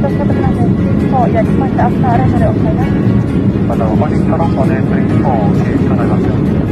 また、おかりからもね、プリントを受けいただきますよ。